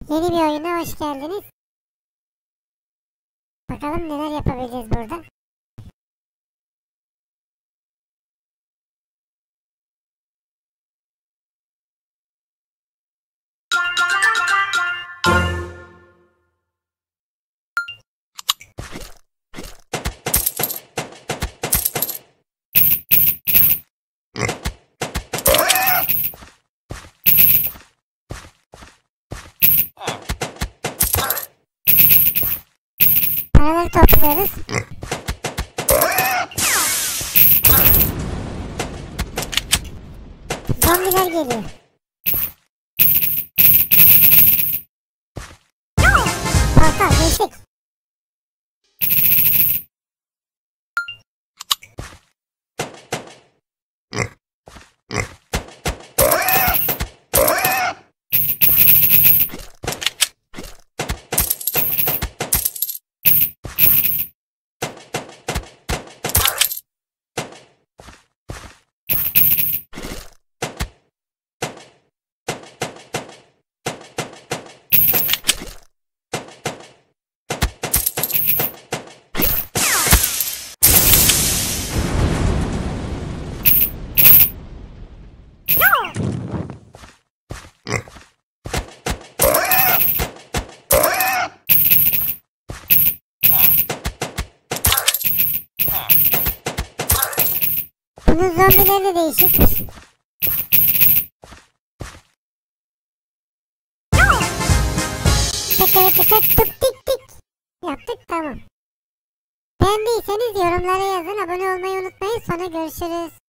Yeni bir oyuna hoş geldiniz. Bakalım neler yapabileceğiz burada. Paraları topluyoruz. Zombiler geliyor. Portal geçtik. Bunun zombileri de değişik. Tıkır tıkır tık tik tik. Yaptık, tamam. Beğendiyseniz yorumlara yazın, abone olmayı unutmayın. Sonra görüşürüz.